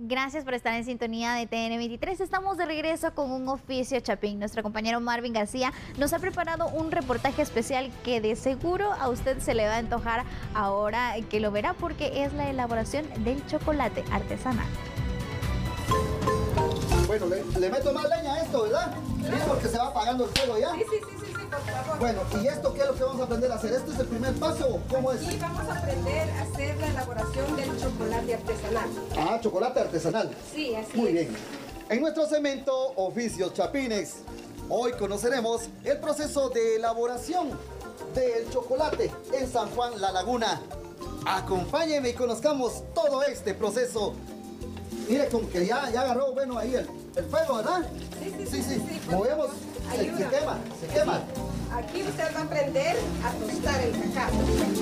Gracias por estar en sintonía de TN23. Estamos de regreso con un oficio Chapín. Nuestro compañero Marvin García nos ha preparado un reportaje especial que de seguro a usted se le va a antojar ahora que lo verá, porque es la elaboración del chocolate artesanal. Bueno, le meto más leña a esto, ¿verdad? Sí, porque se va apagando el fuego ya. Sí, por favor. Bueno, ¿y esto qué es lo que vamos a aprender a hacer? ¿Este es el primer paso o cómo es? Aquí vamos a aprender a hacer la elaboración del chocolate artesanal. Ah, chocolate artesanal. Sí, así Muy es. bien. En nuestro segmento Oficios Chapines, hoy conoceremos el proceso de elaboración del chocolate en San Juan La Laguna. Acompáñenme y conozcamos todo este proceso. Mire, como que ya agarró, bueno, ahí el fuego, ¿verdad? Sí. Movemos, se quema. Aquí usted va a aprender a tostar el cacao.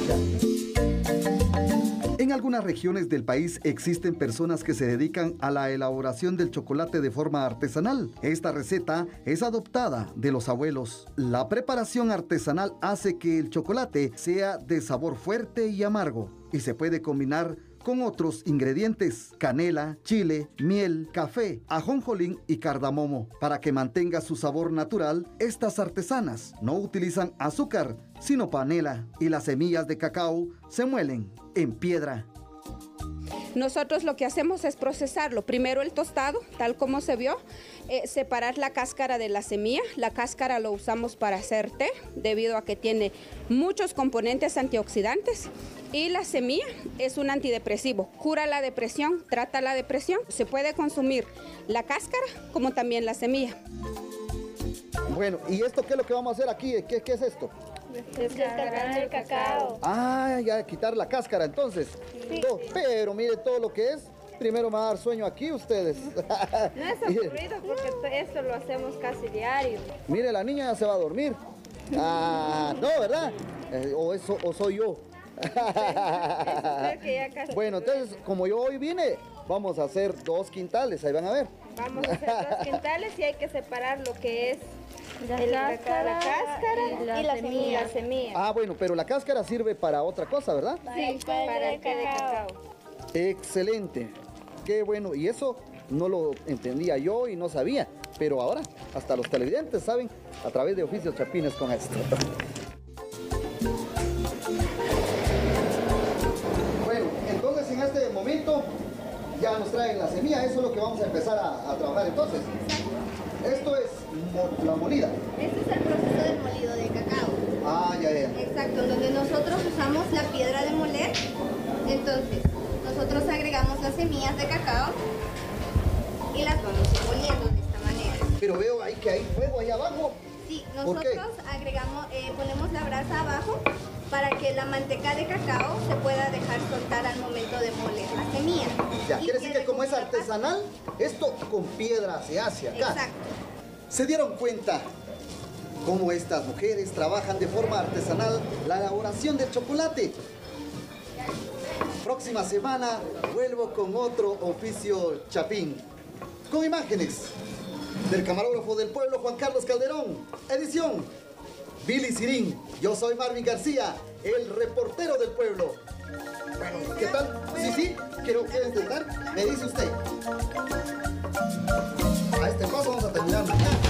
En algunas regiones del país existen personas que se dedican a la elaboración del chocolate de forma artesanal. Esta receta es adoptada de los abuelos. La preparación artesanal hace que el chocolate sea de sabor fuerte y amargo y se puede combinar con otros ingredientes: canela, chile, miel, café, ajonjolín y cardamomo. Para que mantenga su sabor natural, estas artesanas no utilizan azúcar, sino panela, y las semillas de cacao se muelen en piedra. Nosotros lo que hacemos es procesarlo. Primero el tostado, tal como se vio, separar la cáscara de la semilla. La cáscara lo usamos para hacer té, debido a que tiene muchos componentes antioxidantes. Y la semilla es un antidepresivo, cura la depresión, trata la depresión. Se puede consumir la cáscara como también la semilla. Bueno, ¿y esto qué es lo que vamos a hacer aquí? ¿Qué es esto? Descargar el cacao. Ah, ya quitar la cáscara entonces. Sí. No, pero mire todo lo que es. Primero me va a dar sueño aquí ustedes. No es aburrido porque esto lo hacemos casi diario. Mire, la niña ya se va a dormir. Ah, no, ¿verdad? O soy yo. Bueno, entonces, como yo hoy vine, vamos a hacer 2 quintales, ahí van a ver. Vamos a hacer 2 quintales y hay que separar lo que es la cáscara y la semilla. Ah, bueno, pero la cáscara sirve para otra cosa, ¿verdad? Sí, para el té de cacao. Excelente, qué bueno, y eso no lo entendía yo y no sabía, pero ahora hasta los televidentes saben a través de Oficios Chapines con esto. Bueno, entonces en este momento ya nos traen la semilla, eso es lo que vamos a empezar a trabajar entonces. Esto es la molida. Este es el proceso del molido de cacao. Ah, ya. Exacto, donde nosotros usamos la piedra de moler. Entonces, nosotros agregamos las semillas de cacao y las vamos moliendo de esta manera. Pero veo ahí que hay fuego ahí abajo. Sí, ¿Por qué? nosotros agregamos, ponemos la brasa abajo para que la manteca de cacao se pueda dejar soltar al momento de moler la semilla. Ya, Y quiere decir quede que como es una pasta. artesanal, esto con piedra se hace acá. Exacto. ¿Se dieron cuenta cómo estas mujeres trabajan de forma artesanal la elaboración del chocolate? Próxima semana vuelvo con otro oficio Chapín, con imágenes del camarógrafo del pueblo Juan Carlos Calderón, edición Billy Sirín. Yo soy Marvin García, el reportero del pueblo. Bueno, ¿qué tal? Sí, quiero intentar. Me dice usted. A este paso vamos a terminar mañana.